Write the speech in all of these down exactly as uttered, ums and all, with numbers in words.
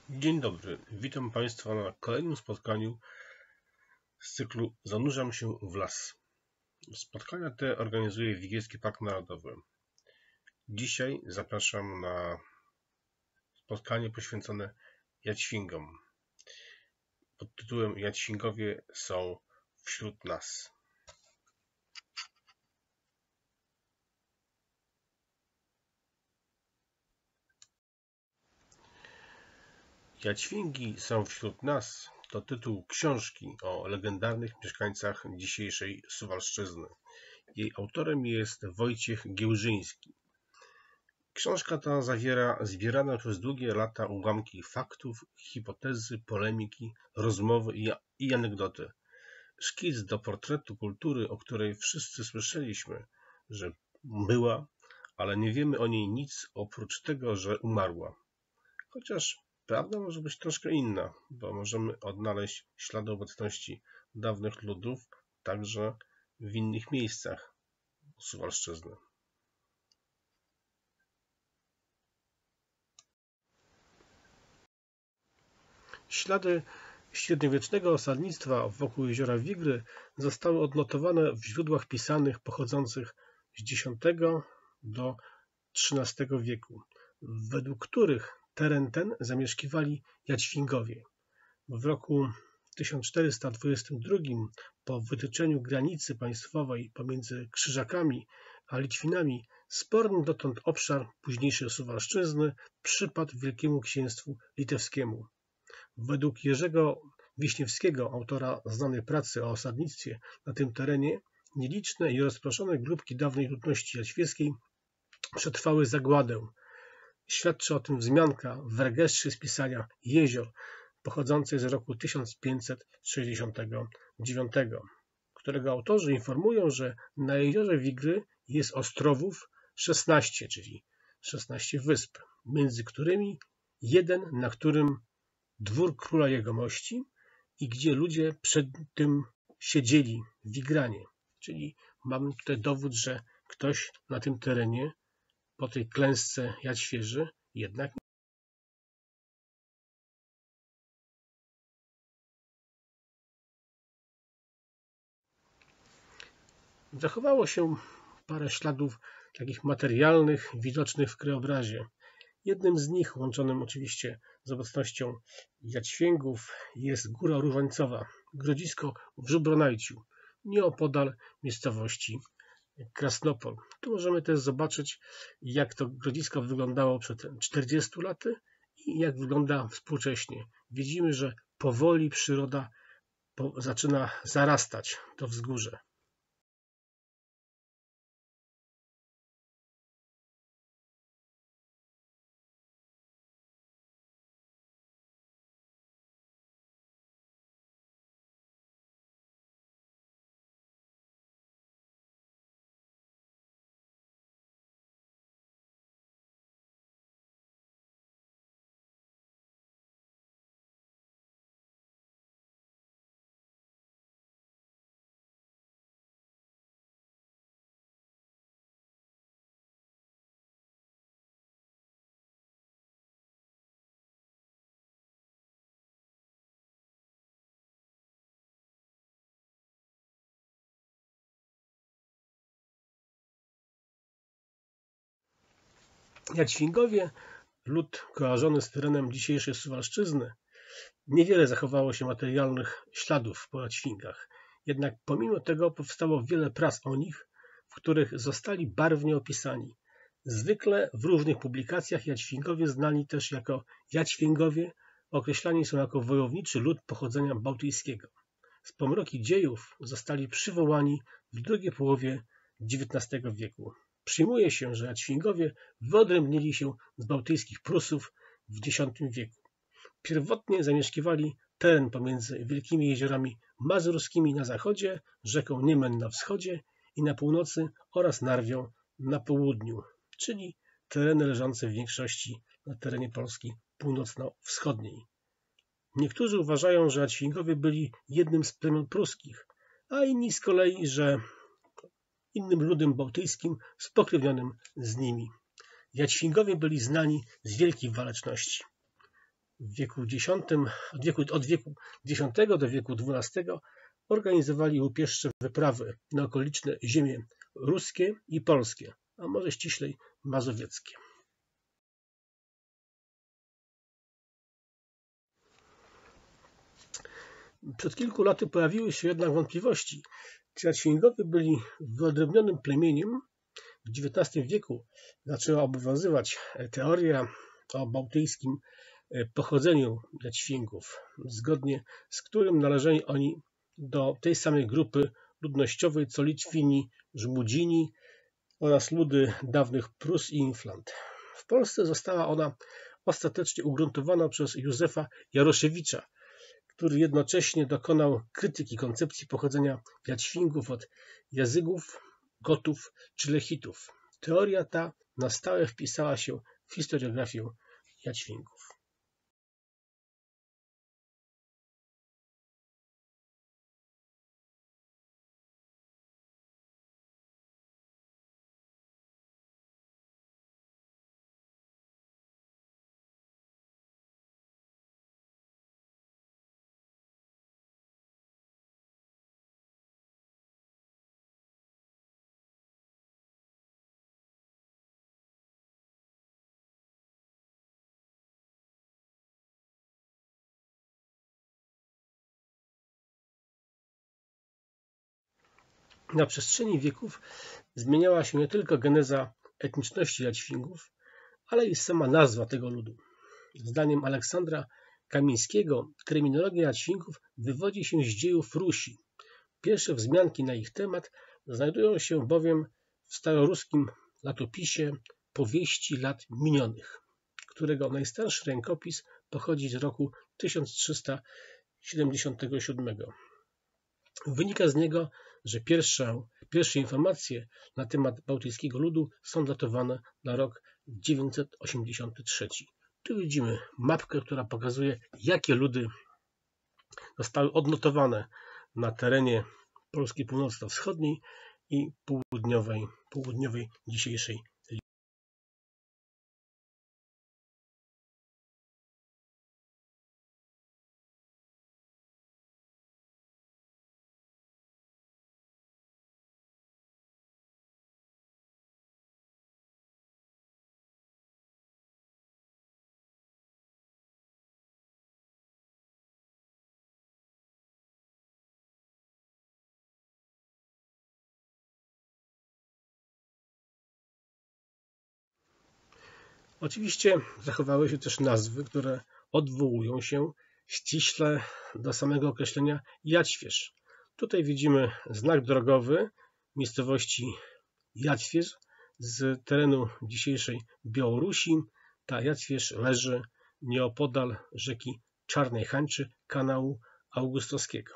Dzień dobry, witam Państwa na kolejnym spotkaniu z cyklu Zanurzam się w las. Spotkania te organizuje Wigielski Park Narodowy. Dzisiaj zapraszam na spotkanie poświęcone Jadźwingom pod tytułem Jadźwingowie są wśród nas. Jadźwingi są wśród nas to tytuł książki o legendarnych mieszkańcach dzisiejszej Suwalszczyzny. Jej autorem jest Wojciech Giełżyński. Książka ta zawiera zbierane przez długie lata ułamki faktów, hipotezy, polemiki, rozmowy i anegdoty. Szkic do portretu kultury, o której wszyscy słyszeliśmy, że była, ale nie wiemy o niej nic oprócz tego, że umarła. Chociaż prawda może być troszkę inna, bo możemy odnaleźć ślady obecności dawnych ludów także w innych miejscach Suwalszczyzny. Ślady średniowiecznego osadnictwa wokół jeziora Wigry zostały odnotowane w źródłach pisanych pochodzących z dziesiątego do trzynastego wieku, według których teren ten zamieszkiwali Jadźwingowie. W roku tysiąc czterysta dwudziestym drugim, po wytyczeniu granicy państwowej pomiędzy Krzyżakami a Litwinami, sporny dotąd obszar późniejszej Suwalszczyzny przypadł Wielkiemu Księstwu Litewskiemu. Według Jerzego Wiśniewskiego, autora znanej pracy o osadnictwie na tym terenie, nieliczne i rozproszone grupki dawnej ludności jadźwieckiej przetrwały zagładę. Świadczy o tym wzmianka w rejestrze spisania Jezior pochodzącej z roku tysiąc pięćset sześćdziesiątego dziewiątego, którego autorzy informują, że na jeziorze Wigry jest ostrowów szesnaście, czyli szesnaście wysp, między którymi jeden, na którym dwór króla jegomości i gdzie ludzie przed tym siedzieli w Wigranie. Czyli mamy tutaj dowód, że ktoś na tym terenie po tej klęsce Jadźwieży jednak zachowało się parę śladów takich materialnych, widocznych w krajobrazie. Jednym z nich, łączonym oczywiście z obecnością Jadźwięgów, jest Góra Różańcowa, grodzisko w Żubronajciu, nieopodal miejscowości Krasnopol. Tu możemy też zobaczyć, jak to grodzisko wyglądało przed czterdziestu laty i jak wygląda współcześnie. Widzimy, że powoli przyroda zaczyna zarastać to wzgórze. Jadźwingowie, lud kojarzony z terenem dzisiejszej Suwalszczyzny, niewiele zachowało się materialnych śladów po Jadźwingach. Jednak pomimo tego powstało wiele prac o nich, w których zostali barwnie opisani. Zwykle w różnych publikacjach Jadźwingowie znani też jako Jadźwięgowie określani są jako wojowniczy lud pochodzenia bałtyckiego. Z pomroki dziejów zostali przywołani w drugiej połowie dziewiętnastego wieku. Przyjmuje się, że Jadźwingowie wyodrębnili się z bałtyckich Prusów w dziesiątym wieku. Pierwotnie zamieszkiwali teren pomiędzy wielkimi jeziorami mazurskimi na zachodzie, rzeką Niemen na wschodzie i na północy oraz Narwią na południu, czyli tereny leżące w większości na terenie Polski północno-wschodniej. Niektórzy uważają, że Jadźwingowie byli jednym z plemion pruskich, a inni z kolei, że innym ludem bałtyckim spokrewnionym z nimi. Jadźwingowie byli znani z wielkiej waleczności. w wieku dziesiątym, od wieku, od wieku dziesiątego do wieku dwunastego organizowali łupieszcze wyprawy na okoliczne ziemie ruskie i polskie, a może ściślej mazowieckie. Przed kilku laty pojawiły się jednak wątpliwości, czy Jadźwięgowie byli wyodrębnionym plemieniem. W dziewiętnastym wieku zaczęła obowiązywać teoria o bałtyckim pochodzeniu Jadźwięgów, zgodnie z którym należeli oni do tej samej grupy ludnościowej co Litwini, Żmudzini oraz ludy dawnych Prus i Inflant. W Polsce została ona ostatecznie ugruntowana przez Józefa Jaroszewicza, który jednocześnie dokonał krytyki koncepcji pochodzenia Jadźwingów od Jazygów, Gotów czy Lechitów. Teoria ta na stałe wpisała się w historiografię Jadźwingów. Na przestrzeni wieków zmieniała się nie tylko geneza etniczności Jadźwingów, ale i sama nazwa tego ludu. Zdaniem Aleksandra Kamińskiego terminologia Jadźwingów wywodzi się z dziejów Rusi. Pierwsze wzmianki na ich temat znajdują się bowiem w staroruskim latopisie Powieści lat minionych, którego najstarszy rękopis pochodzi z roku tysiąc trzysta siedemdziesiątego siódmego. Wynika z niego, że pierwsze, pierwsze informacje na temat bałtyckiego ludu są datowane na rok dziewięćset osiemdziesiąty trzeci. Tu widzimy mapkę, która pokazuje, jakie ludy zostały odnotowane na terenie Polski północno-wschodniej i południowej, południowej dzisiejszej Litwy. Oczywiście zachowały się też nazwy, które odwołują się ściśle do samego określenia Jadźwierz. Tutaj widzimy znak drogowy miejscowości Jadźwierz z terenu dzisiejszej Białorusi. Ta Jadźwierz leży nieopodal rzeki Czarnej Hańczy, kanału Augustowskiego.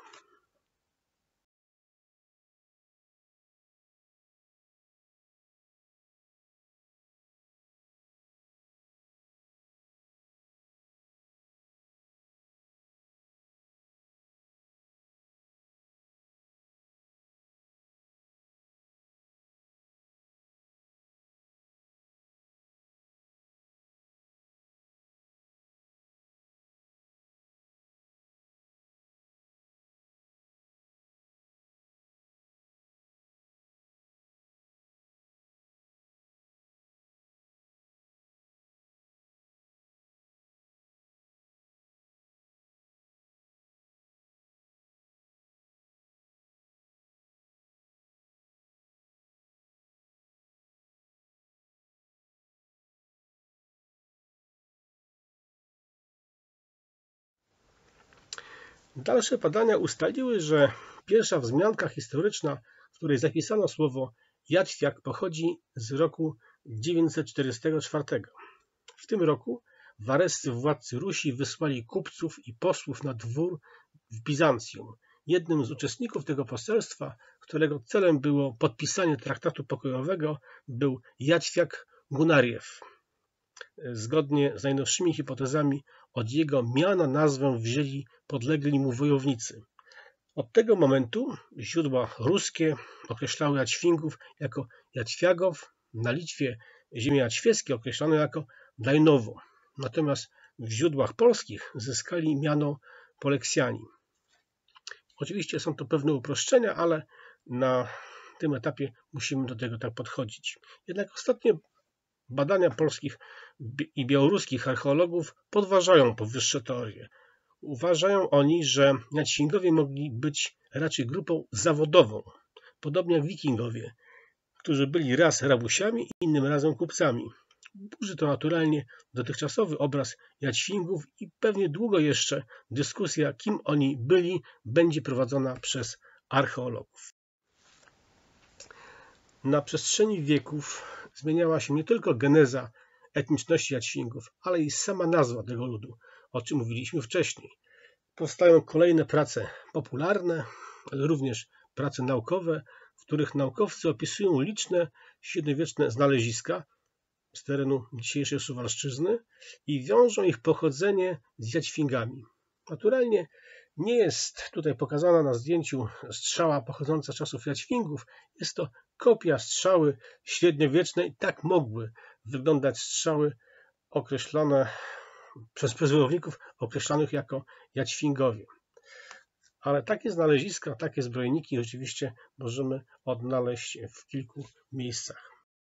Dalsze badania ustaliły, że pierwsza wzmianka historyczna, w której zapisano słowo Jadźwiak, pochodzi z roku dziewięćset czterdziestego czwartego. W tym roku warescy władcy Rusi wysłali kupców i posłów na dwór w Bizancjum. Jednym z uczestników tego poselstwa, którego celem było podpisanie traktatu pokojowego, był Jadźwiak Gunariew. Zgodnie z najnowszymi hipotezami od jego miana nazwę wzięli podlegli mu wojownicy. Od tego momentu źródła ruskie określały Jadźwingów jako Jadźwiagów, na Litwie ziemie jadźwieckie określano jako Dajnowo. Natomiast w źródłach polskich zyskali miano Poleksjani. Oczywiście są to pewne uproszczenia, ale na tym etapie musimy do tego tak podchodzić. Jednak ostatnie badania polskich i białoruskich archeologów podważają powyższe teorie. Uważają oni, że Jadźwingowie mogli być raczej grupą zawodową, podobnie jak wikingowie, którzy byli raz rabusiami, innym razem kupcami. Burzy to naturalnie dotychczasowy obraz Jadźwingów i pewnie długo jeszcze dyskusja, kim oni byli, będzie prowadzona przez archeologów. Na przestrzeni wieków zmieniała się nie tylko geneza etniczności Jadźwingów, ale i sama nazwa tego ludu, o czym mówiliśmy wcześniej. Powstają kolejne prace popularne, ale również prace naukowe, w których naukowcy opisują liczne średniowieczne znaleziska z terenu dzisiejszej Suwalszczyzny i wiążą ich pochodzenie z Jadźwingami. Naturalnie nie jest tutaj pokazana na zdjęciu strzała pochodząca z czasów Jadźwingów. Jest to kopia strzały średniowiecznej. Tak mogły wyglądać strzały określone przez wojowników określanych jako Jadźwingowie. Ale takie znaleziska, takie zbrojniki rzeczywiście możemy odnaleźć w kilku miejscach.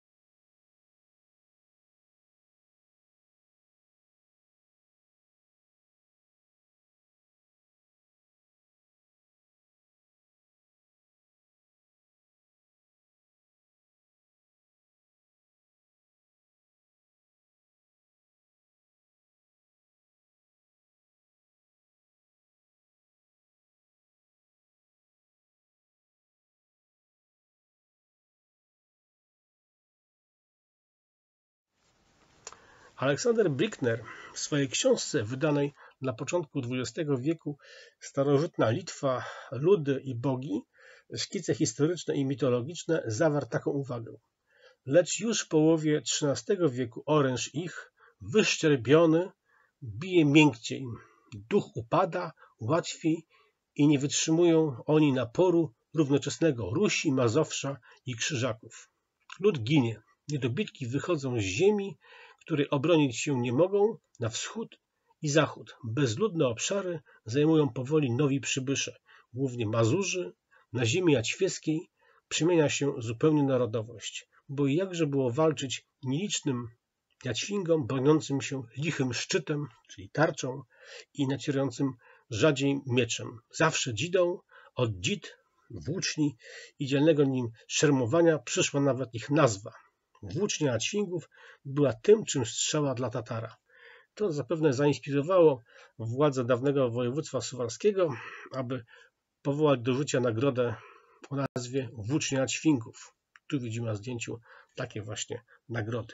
Aleksander Brickner w swojej książce wydanej na początku dwudziestego wieku Starożytna Litwa, ludy i bogi, szkice historyczne i mitologiczne zawarł taką uwagę. Lecz już w połowie trzynastego wieku oręż ich, wyszczerbiony, bije miękciej. Duch upada łatwiej i nie wytrzymują oni naporu równoczesnego Rusi, Mazowsza i Krzyżaków. Lud ginie, niedobitki wychodzą z ziemi, której obronić się nie mogą, na wschód i zachód. Bezludne obszary zajmują powoli nowi przybysze, głównie Mazurzy. Na ziemi jadźwieskiej przemienia się zupełnie narodowość, bo jakże było walczyć nielicznym Jadźwingom broniącym się lichym szczytem, czyli tarczą, i nacierającym rzadziej mieczem. Zawsze dzidą, od dzid, włóczni i dzielnego nim szermowania przyszła nawet ich nazwa. Włócznia Jadźwingów była tym, czym strzała dla Tatara. To zapewne zainspirowało władze dawnego województwa suwalskiego, aby powołać do życia nagrodę o nazwie Włócznia Jadźwingów. Tu widzimy na zdjęciu takie właśnie nagrody.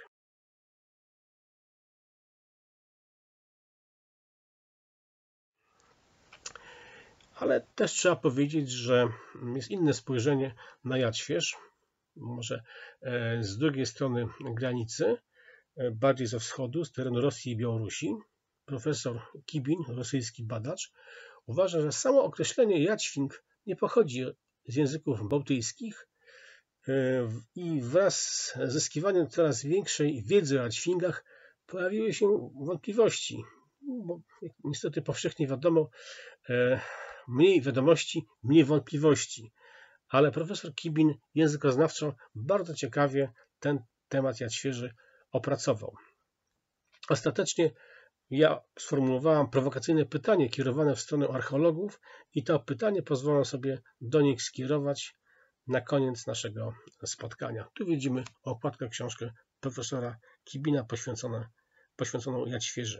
Ale też trzeba powiedzieć, że jest inne spojrzenie na Jadźwierz, może z drugiej strony granicy, bardziej ze wschodu, z terenu Rosji i Białorusi. Profesor Kibin, rosyjski badacz, uważa, że samo określenie Jadźwing nie pochodzi z języków bałtyckich i wraz z zyskiwaniem coraz większej wiedzy o Jadźwingach pojawiły się wątpliwości, bo niestety powszechnie wiadomo, mniej wiadomości, mniej wątpliwości. Ale profesor Kibin językoznawczo bardzo ciekawie ten temat Jadźwierzy opracował. Ostatecznie ja sformułowałam prowokacyjne pytanie kierowane w stronę archeologów i to pytanie pozwolę sobie do nich skierować na koniec naszego spotkania. Tu widzimy okładkę książkę profesora Kibina poświęconą, poświęconą Jadźwierzy.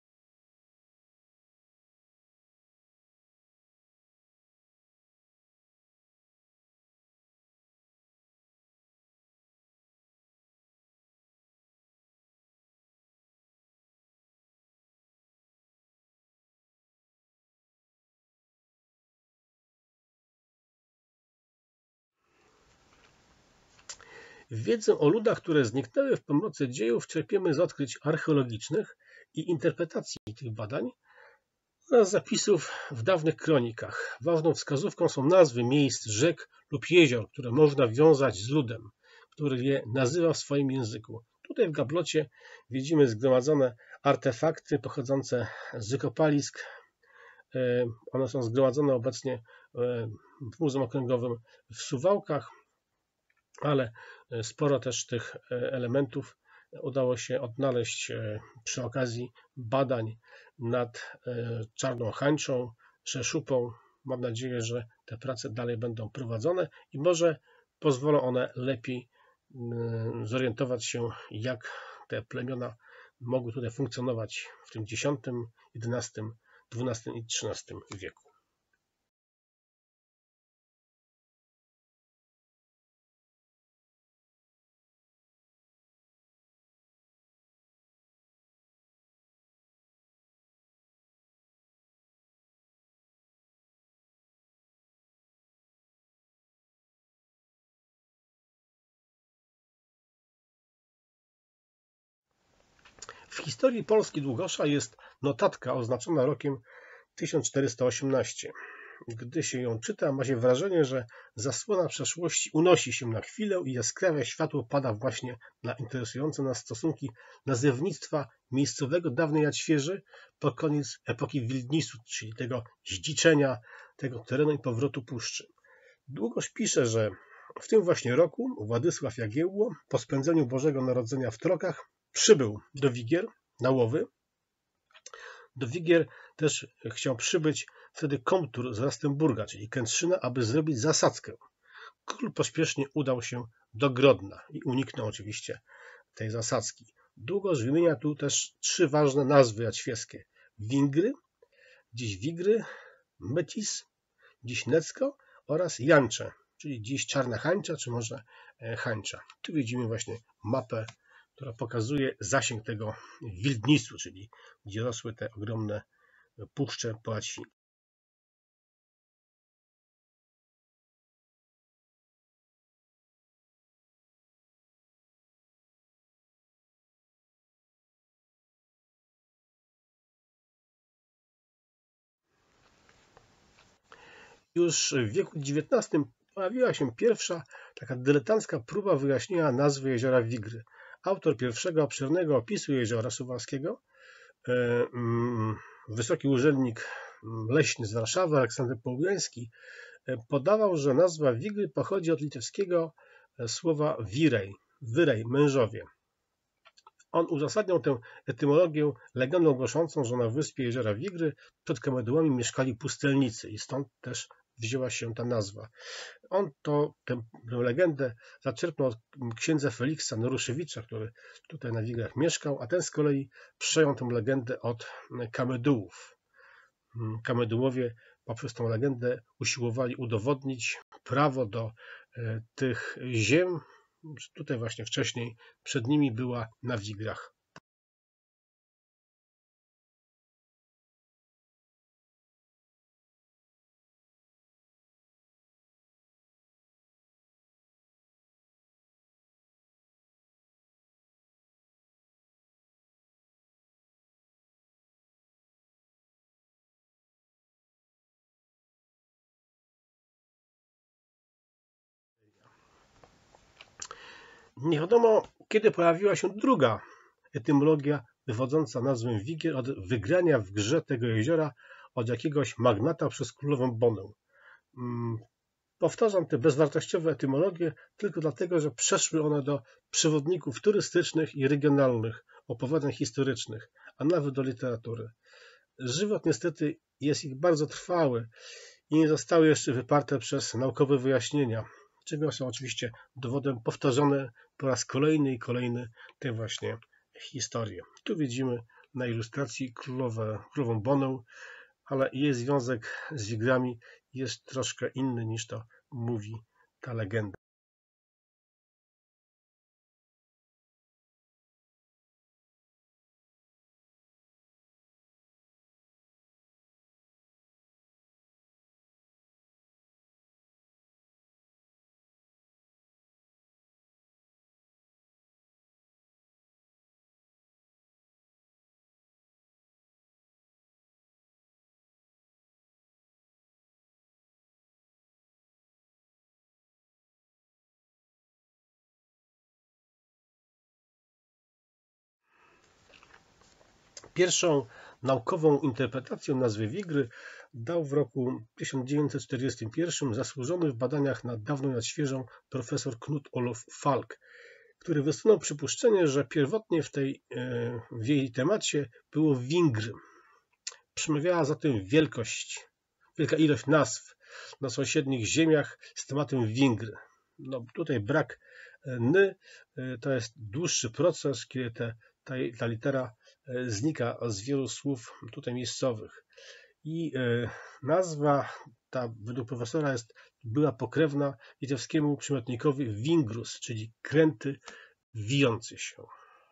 Wiedzę o ludach, które zniknęły w pomocy dziejów, czerpiemy z odkryć archeologicznych i interpretacji tych badań oraz zapisów w dawnych kronikach. Ważną wskazówką są nazwy miejsc, rzek lub jezior, które można wiązać z ludem, który je nazywa w swoim języku. Tutaj w gablocie widzimy zgromadzone artefakty pochodzące z wykopalisk. One są zgromadzone obecnie w Muzeum Okręgowym w Suwałkach, ale sporo też tych elementów udało się odnaleźć przy okazji badań nad Czarną Hańczą, Rzeszupą. Mam nadzieję, że te prace dalej będą prowadzone i może pozwolą one lepiej zorientować się, jak te plemiona mogły tutaj funkcjonować w tym dziesiątym, jedenastym, dwunastym i trzynastym wieku. W historii Polski Długosza jest notatka oznaczona rokiem tysiąc czterysta osiemnaście. Gdy się ją czyta, ma się wrażenie, że zasłona przeszłości unosi się na chwilę i jaskrawe światło pada właśnie na interesujące nas stosunki nazewnictwa miejscowego dawnej Jadźwierzy pod koniec epoki Wildnisu, czyli tego zdziczenia tego terenu i powrotu puszczy. Długosz pisze, że w tym właśnie roku Władysław Jagiełło po spędzeniu Bożego Narodzenia w Trokach przybył do Wigier na łowy. Do Wigier też chciał przybyć wtedy komtur z Rastenburga, czyli Kętrzyna, aby zrobić zasadzkę. Król pośpiesznie udał się do Grodna i uniknął oczywiście tej zasadzki. Długosz wymienia tu też trzy ważne nazwy jadźwieskie. Wingry, dziś Wigry, Mycis, dziś Necko oraz Jancze, czyli dziś Czarna Hańcza, czy może Hańcza. Tu widzimy właśnie mapę, która pokazuje zasięg tego Wildnisu, czyli gdzie rosły te ogromne puszcze po łacinie. Już w wieku dziewiętnastym pojawiła się pierwsza taka dyletancka próba wyjaśnienia nazwy jeziora Wigry. Autor pierwszego obszernego opisu jeziora Suwalskiego, wysoki urzędnik leśny z Warszawy, Aleksander Połubiański, podawał, że nazwa Wigry pochodzi od litewskiego słowa wirej, wyrej, mężowie. On uzasadniał tę etymologię legendą głoszącą, że na wyspie jeziora Wigry przed Kamedułami mieszkali pustelnicy i stąd też wzięła się ta nazwa. On to tę, tę legendę zaczerpnął od księdza Feliksa Noruszewicza, który tutaj na Wigrach mieszkał, a ten z kolei przejął tę legendę od Kamedułów. Kamedułowie poprzez tę legendę usiłowali udowodnić prawo do tych ziem. Tutaj właśnie wcześniej przed nimi była na Wigrach. Nie wiadomo, kiedy pojawiła się druga etymologia wywodząca nazwę Wigier od wygrania w grze tego jeziora od jakiegoś magnata przez królową Bonę. Powtarzam te bezwartościowe etymologie tylko dlatego, że przeszły one do przewodników turystycznych i regionalnych, opowiadań historycznych, a nawet do literatury. Żywot niestety jest ich bardzo trwały i nie zostały jeszcze wyparte przez naukowe wyjaśnienia, czego są oczywiście dowodem powtarzane po raz kolejny i kolejny te właśnie historie. Tu widzimy na ilustracji królowę, królową Bonę, ale jej związek z Wigrami jest troszkę inny niż to mówi ta legenda. Pierwszą naukową interpretację nazwy Wigry dał w roku tysiąc dziewięćset czterdziestym pierwszym zasłużony w badaniach nad dawną i nad świeżą profesor Knut Olof Falk, który wysunął przypuszczenie, że pierwotnie w, tej, w jej temacie było Wingry. Przemawiała za tym wielkość, wielka ilość nazw na sąsiednich ziemiach z tematem Wingry. No, tutaj brak ny to jest dłuższy proces, kiedy te, ta, ta litera znika z wielu słów tutaj miejscowych. I nazwa ta według profesora jest, była pokrewna litewskiemu przymiotnikowi vingrus, czyli kręty, wijący się.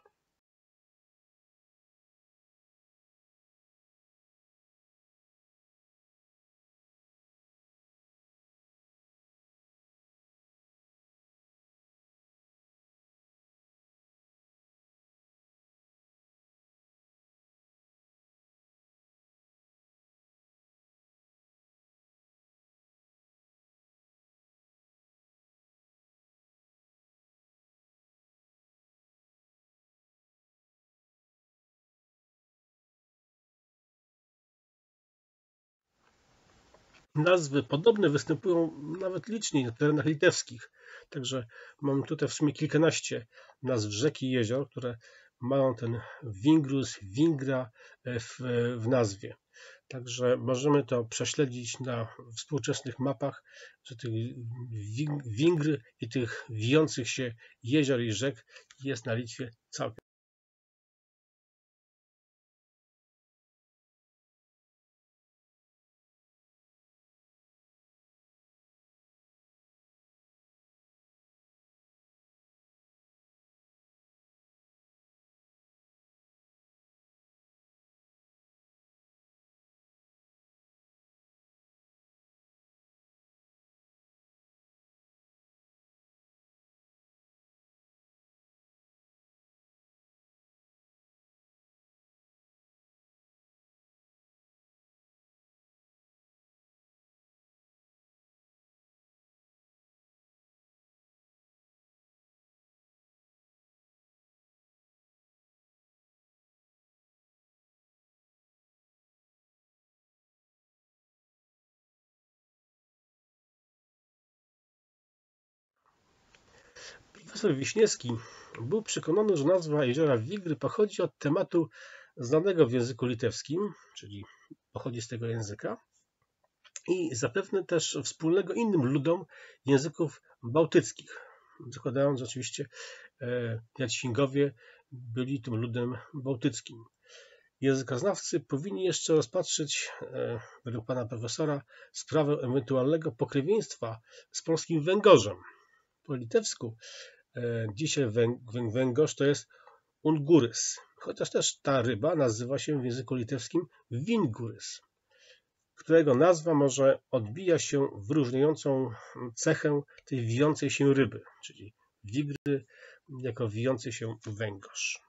Nazwy podobne występują nawet licznie na terenach litewskich. Także mam tutaj w sumie kilkanaście nazw rzek i jezior, które mają ten Vingrus, Vingra w, w nazwie. Także możemy to prześledzić na współczesnych mapach, że tych Wingry i tych wijących się jezior i rzek jest na Litwie całkiem. Profesor Wiśniewski był przekonany, że nazwa jeziora Wigry pochodzi od tematu znanego w języku litewskim, czyli pochodzi z tego języka, i zapewne też wspólnego innym ludom języków bałtyckich, zakładając, że oczywiście Jadźwingowie byli tym ludem bałtyckim. Językoznawcy powinni jeszcze rozpatrzyć, według pana profesora, sprawę ewentualnego pokrewieństwa z polskim węgorzem. Po litewsku dzisiaj węgorz to jest ungurys, chociaż też ta ryba nazywa się w języku litewskim wingurys, którego nazwa może odbija się w wyróżniającą cechę tej wijącej się ryby, czyli wigry jako wijący się węgorz.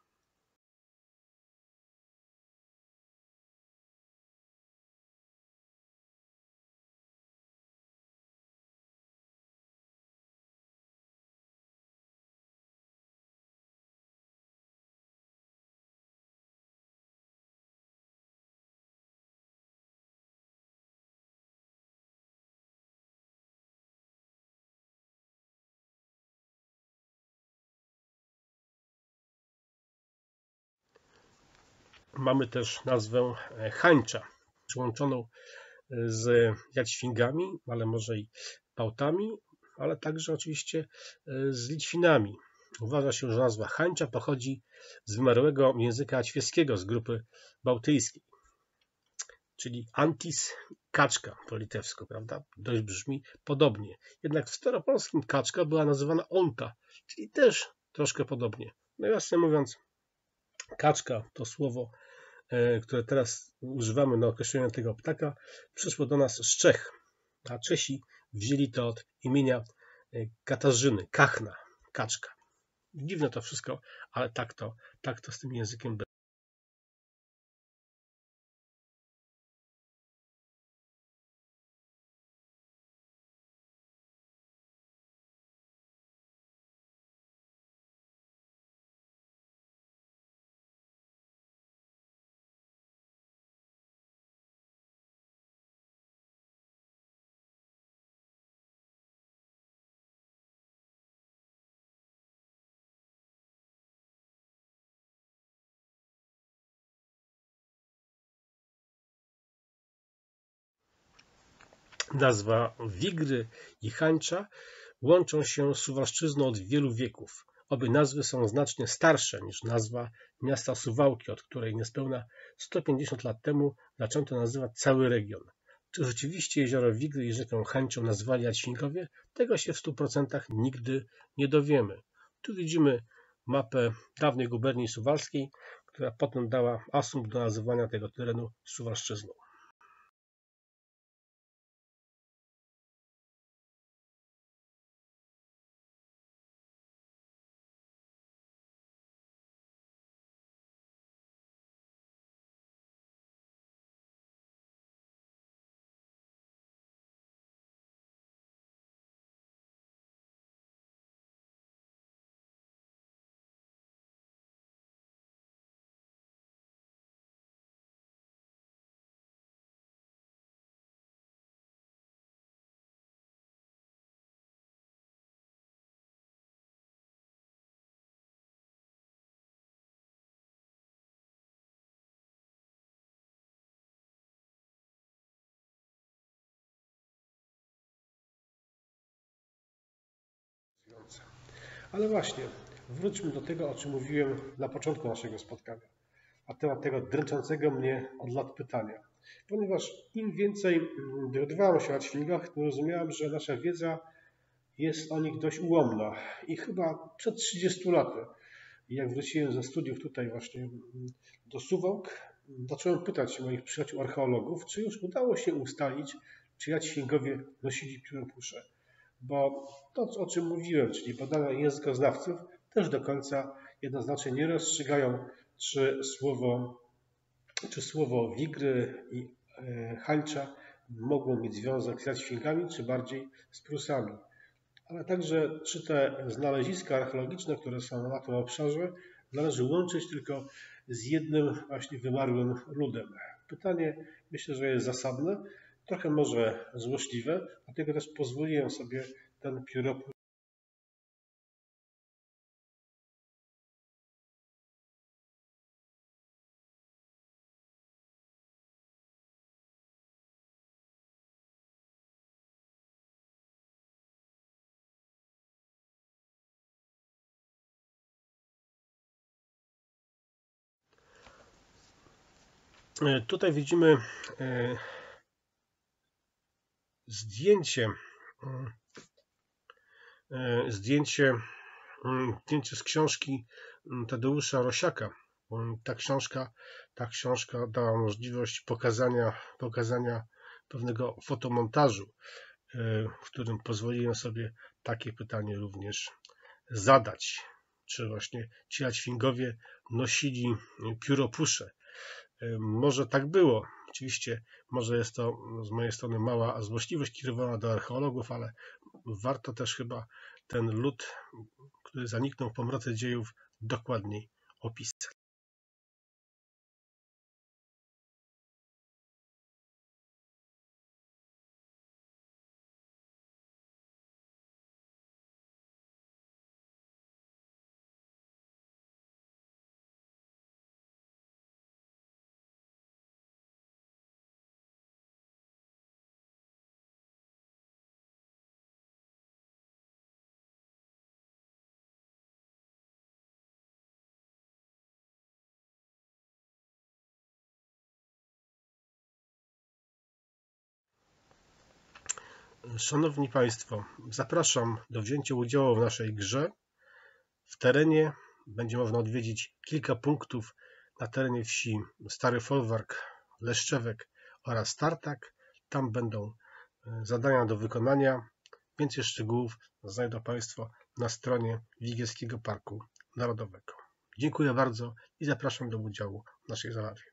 Mamy też nazwę Hańcza, przyłączoną z Jadźwingami, ale może i Bałtami, ale także oczywiście z Litwinami. Uważa się, że nazwa Hańcza pochodzi z wymarłego języka ćwieskiego z grupy bałtyjskiej, czyli Antis, kaczka po litewsku, prawda? Dość brzmi podobnie. Jednak w staropolskim kaczka była nazywana onta, czyli też troszkę podobnie. Nawiasem mówiąc, kaczka to słowo, które teraz używamy na określenie tego ptaka, przyszło do nas z Czech, a Czesi wzięli to od imienia Katarzyny, Kachna, kaczka. Dziwne to wszystko, ale tak to, tak to z tym językiem było. Nazwa Wigry i Hańcza łączą się z Suwalszczyzną od wielu wieków. Obie nazwy są znacznie starsze niż nazwa miasta Suwałki, od której niespełna sto pięćdziesiąt lat temu zaczęto nazywać cały region. Czy rzeczywiście jezioro Wigry i rzekę Hańczą nazwali Jadźwiękowie? Tego się w stu procentach nigdy nie dowiemy. Tu widzimy mapę dawnej guberni suwalskiej, która potem dała asumpt do nazywania tego terenu Suwalszczyzną. Ale właśnie, wróćmy do tego, o czym mówiłem na początku naszego spotkania, a temat tego dręczącego mnie od lat pytania. Ponieważ im więcej dowiadywałem się o Jadźwięgach, to rozumiałem, że nasza wiedza jest o nich dość ułomna. I chyba przed trzydziestu laty, jak wróciłem ze studiów tutaj właśnie do Suwałk, zacząłem pytać moich przyjaciół archeologów, czy już udało się ustalić, czy Jadźwięgowie nosili pióropusze. Bo to, o czym mówiłem, czyli badania językoznawców, też do końca jednoznacznie nie rozstrzygają, czy słowo, czy słowo Wigry i Hańcza mogło mieć związek z Jadźwięgami, czy bardziej z Prusami. Ale także, czy te znaleziska archeologiczne, które są na tym obszarze, należy łączyć tylko z jednym właśnie wymarłym ludem. Pytanie, myślę, że jest zasadne, trochę może złośliwe, dlatego też pozwoliłem sobie ten pióropus Tutaj widzimy zdjęcie, zdjęcie, zdjęcie z książki Tadeusza Rosiaka. Ta książka, ta książka dała możliwość pokazania, pokazania pewnego fotomontażu, w którym pozwoliłem sobie takie pytanie również zadać. Czy właśnie ci Jadźwięgowie nosili pióropusze? Może tak było. Oczywiście może jest to z mojej strony mała złośliwość kierowana do archeologów, ale warto też chyba ten lud, który zaniknął w pomroce dziejów, dokładniej opisać. Szanowni Państwo, zapraszam do wzięcia udziału w naszej grze. W terenie będzie można odwiedzić kilka punktów na terenie wsi Stary Folwark, Leszczewek oraz Tartak. Tam będą zadania do wykonania. Więcej szczegółów znajdą Państwo na stronie Wigierskiego Parku Narodowego. Dziękuję bardzo i zapraszam do udziału w naszej zabawie.